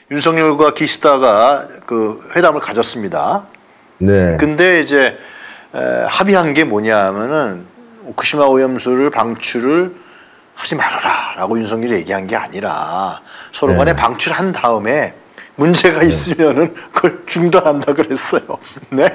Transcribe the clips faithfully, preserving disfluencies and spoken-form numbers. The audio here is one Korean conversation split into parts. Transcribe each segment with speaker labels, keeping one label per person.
Speaker 1: 윤석열과 기시다가 그 회담을 가졌습니다.
Speaker 2: 네.
Speaker 1: 근데 이제 에, 합의한 게 뭐냐면은 후쿠시마 오염수를 방출을 하지 말아라라고 윤석열이 얘기한 게 아니라 서로 간에 네. 방출한 다음에 문제가 네. 있으면은 그걸 중단한다 그랬어요. 네.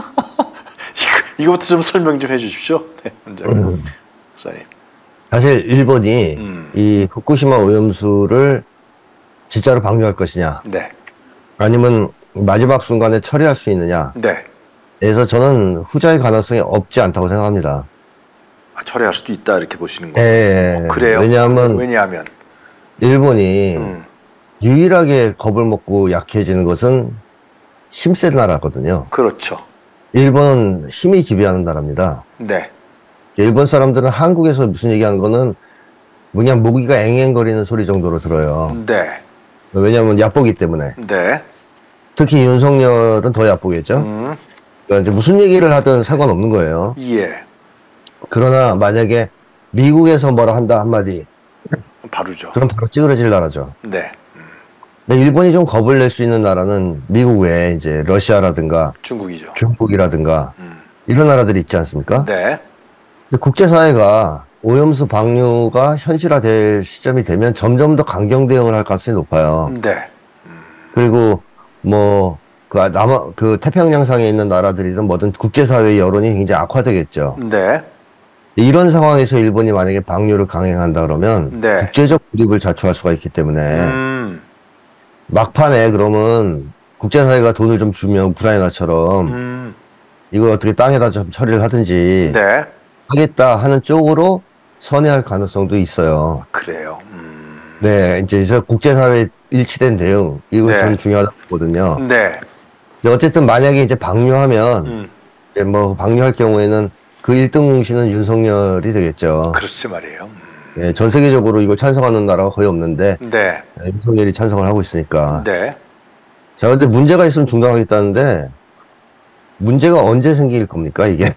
Speaker 1: 이거, 이거부터 좀 설명 좀 해주십시오. 네, 원장님. 선생님.
Speaker 2: 사실 일본이 음. 이 후쿠시마 오염수를 진짜로 방류할 것이냐,
Speaker 1: 네.
Speaker 2: 아니면 마지막 순간에 처리할 수 있느냐.
Speaker 1: 네.
Speaker 2: 그래서 저는 후자의 가능성이 없지 않다고 생각합니다.
Speaker 1: 아, 처리할 수도 있다 이렇게 보시는 거예요.
Speaker 2: 예.
Speaker 1: 어, 그래요?
Speaker 2: 왜냐하면
Speaker 1: 왜냐하면
Speaker 2: 일본이
Speaker 1: 음.
Speaker 2: 유일하게 겁을 먹고 약해지는 것은 힘센 나라거든요.
Speaker 1: 그렇죠.
Speaker 2: 일본은 힘이 지배하는 나라입니다.
Speaker 1: 네.
Speaker 2: 일본 사람들은 한국에서 무슨 얘기하는 거는 그냥 모기가 앵앵거리는 소리 정도로 들어요.
Speaker 1: 네.
Speaker 2: 왜냐하면 얕보기 때문에.
Speaker 1: 네.
Speaker 2: 특히 윤석열은 더 얕보겠죠.
Speaker 1: 음.
Speaker 2: 그러니까 이제 무슨 얘기를 하든 상관없는 거예요.
Speaker 1: 예.
Speaker 2: 그러나 만약에 미국에서 뭐라 한다 한마디.
Speaker 1: 바로죠.
Speaker 2: 그럼 바로 찌그러질 나라죠.
Speaker 1: 네.
Speaker 2: 음. 근데 일본이 좀 겁을 낼 수 있는 나라는 미국 외에 이제 러시아라든가
Speaker 1: 중국이죠.
Speaker 2: 중국이라든가
Speaker 1: 음.
Speaker 2: 이런 나라들이 있지 않습니까?
Speaker 1: 네.
Speaker 2: 근데 국제사회가 오염수 방류가 현실화될 시점이 되면 점점 더 강경 대응을 할 가능성이 높아요.
Speaker 1: 네.
Speaker 2: 음. 그리고 뭐 그 남아 그 태평양상에 있는 나라들이든 뭐든 국제사회의 여론이 굉장히 악화되겠죠.
Speaker 1: 네.
Speaker 2: 이런 상황에서 일본이 만약에 방류를 강행한다 그러면
Speaker 1: 네.
Speaker 2: 국제적 불입을 자초할 수가 있기 때문에
Speaker 1: 음.
Speaker 2: 막판에 그러면 국제사회가 돈을 좀 주면 우크라이나처럼
Speaker 1: 음.
Speaker 2: 이걸 어떻게 땅에다 좀 처리를 하든지
Speaker 1: 네. 하겠다
Speaker 2: 하는 쪽으로 선회할 가능성도 있어요.
Speaker 1: 그래요. 음.
Speaker 2: 네, 이제 국제사회 일치된 대응 이것이 네. 좀 중요하거든요.
Speaker 1: 네.
Speaker 2: 어쨌든 만약에 이제 방류하면
Speaker 1: 음.
Speaker 2: 이제 뭐 방류할 경우에는 그 일 등 공신은 윤석열이 되겠죠.
Speaker 1: 그렇지 말이에요. 음.
Speaker 2: 네, 전 세계적으로 이걸 찬성하는 나라가 거의 없는데
Speaker 1: 네.
Speaker 2: 윤석열이 찬성을 하고 있으니까.
Speaker 1: 네.
Speaker 2: 자, 근데 문제가 있으면 중단하겠다는데 문제가 언제 생길 겁니까 이게?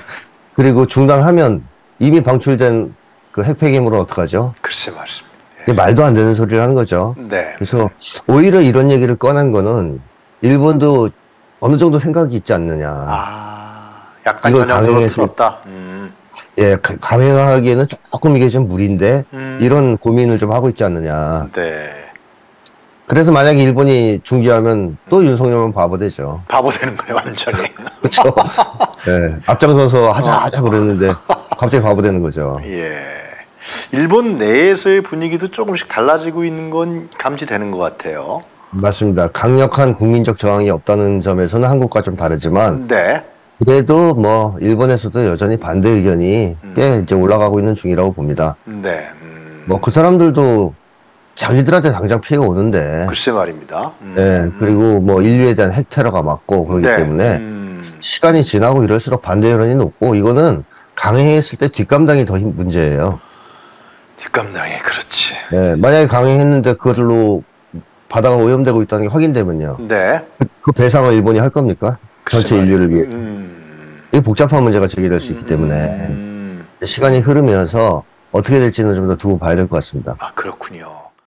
Speaker 2: 그리고 중단하면 이미 방출된 그 핵폐기물은 어떡하죠?
Speaker 1: 글쎄 말입니다.
Speaker 2: 예. 말도 안 되는 소리를 하는 거죠.
Speaker 1: 네.
Speaker 2: 그래서 오히려 이런 얘기를 꺼낸 거는 일본도 어느 정도 생각이 있지 않느냐.
Speaker 1: 아, 약간 전향적으로 들었다. 음.
Speaker 2: 예, 강행하기에는 조금 이게 좀 무리인데
Speaker 1: 음.
Speaker 2: 이런 고민을 좀 하고 있지 않느냐.
Speaker 1: 네.
Speaker 2: 그래서 만약에 일본이 중지하면 또 윤석열은 바보 되죠.
Speaker 1: 바보 되는 거네 완전히.
Speaker 2: 그렇죠. 예, 앞장서서 하자 하자 그랬는데 갑자기 바보 되는 거죠.
Speaker 1: 예. 일본 내에서의 분위기도 조금씩 달라지고 있는 건 감지되는 것 같아요.
Speaker 2: 맞습니다. 강력한 국민적 저항이 없다는 점에서는 한국과 좀 다르지만
Speaker 1: 네.
Speaker 2: 그래도 뭐 일본에서도 여전히 반대 의견이 음. 꽤 이제 올라가고 있는 중이라고 봅니다.
Speaker 1: 네. 음.
Speaker 2: 뭐 그 사람들도 자기들한테 당장 피해가 오는데.
Speaker 1: 글쎄 말입니다. 음.
Speaker 2: 네. 그리고 뭐 인류에 대한 핵 테러가 맞고 그렇기
Speaker 1: 네.
Speaker 2: 때문에
Speaker 1: 음.
Speaker 2: 시간이 지나고 이럴수록 반대 여론이 높고 이거는 강행했을 때 뒷감당이 더 문제예요.
Speaker 1: 뒷감당이 그렇지.
Speaker 2: 네. 만약에 강행했는데 그걸로 바다가 오염되고 있다는 게 확인되면요.
Speaker 1: 네.
Speaker 2: 그, 그 배상을 일본이 할 겁니까? 전체 인류를 위해.
Speaker 1: 음.
Speaker 2: 이게 복잡한 문제가 제기될 수 있기 때문에
Speaker 1: 음.
Speaker 2: 시간이 흐르면서 어떻게 될지는 좀 더 두고 봐야 될 것 같습니다.
Speaker 1: 아, 그렇군요.